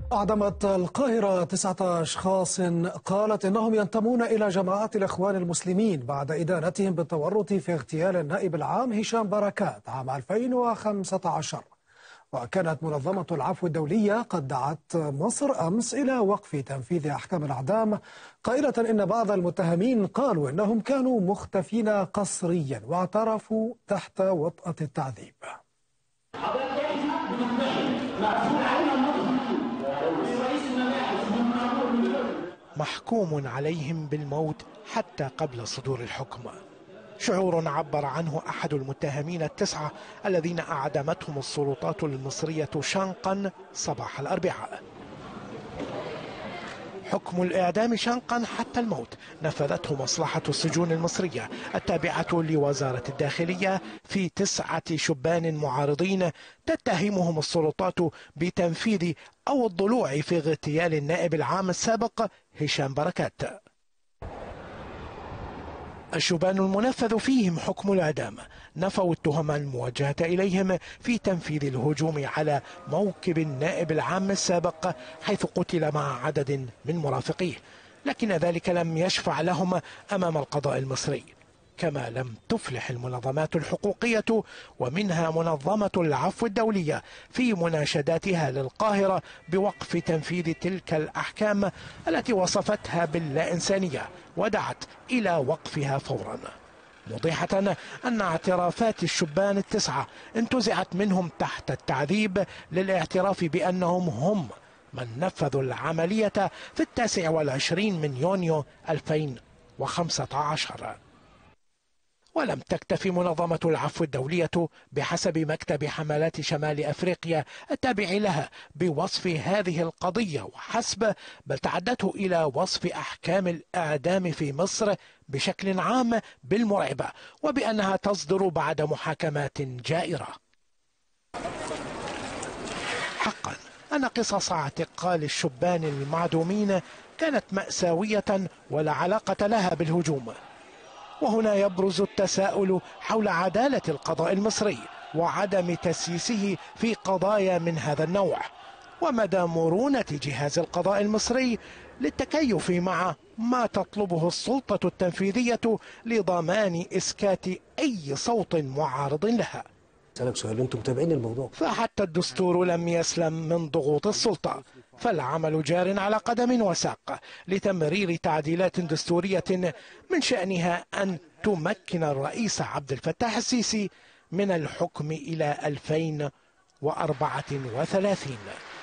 أعدمت القاهرة 9 أشخاص قالت إنهم ينتمون إلى جماعات الإخوان المسلمين بعد إدانتهم بالتورط في اغتيال النائب العام هشام بركات عام 2015. وكانت منظمة العفو الدولية قد دعت مصر أمس إلى وقف تنفيذ أحكام الإعدام، قائلة إن بعض المتهمين قالوا إنهم كانوا مختفين قسريا واعترفوا تحت وطأة التعذيب. محكوم عليهم بالموت حتى قبل صدور الحكم، شعور عبر عنه أحد المتهمين ال9 الذين أعدمتهم السلطات المصرية شنقا صباح الأربعاء. حكم الإعدام شنقا حتى الموت نفذته مصلحة السجون المصرية التابعة لوزارة الداخلية في 9 شبان معارضين تتهمهم السلطات بتنفيذ أو الضلوع في اغتيال النائب العام السابق هشام بركات. الشبان المنفذ فيهم حكم الإعدام نفوا التهم الموجهة إليهم في تنفيذ الهجوم على موكب النائب العام السابق حيث قتل مع عدد من مرافقيه، لكن ذلك لم يشفع لهم أمام القضاء المصري، كما لم تفلح المنظمات الحقوقية ومنها منظمة العفو الدولية في مناشداتها للقاهرة بوقف تنفيذ تلك الأحكام التي وصفتها باللا إنسانية ودعت إلى وقفها فورا، موضحة أن اعترافات الشبان ال9 انتزعت منهم تحت التعذيب للاعتراف بأنهم هم من نفذوا العملية في 29 من يونيو 2015. ولم تكتفي منظمة العفو الدولية بحسب مكتب حملات شمال أفريقيا التابع لها بوصف هذه القضية وحسب، بل تعدته إلى وصف أحكام الإعدام في مصر بشكل عام بالمرعبة وبأنها تصدر بعد محاكمات جائرة. حقا أن قصص اعتقال الشبان المعدومين كانت مأساوية ولا علاقة لها بالهجوم، وهنا يبرز التساؤل حول عدالة القضاء المصري وعدم تسييسه في قضايا من هذا النوع، ومدى مرونة جهاز القضاء المصري للتكيف مع ما تطلبه السلطة التنفيذية لضمان إسكات أي صوت معارض لها. أسألك سؤال، أنتم متابعين الموضوع؟ فحتى الدستور لم يسلم من ضغوط السلطة، فالعمل جار على قدم وساق لتمرير تعديلات دستورية من شأنها أن تمكن الرئيس عبد الفتاح السيسي من الحكم إلى 2034.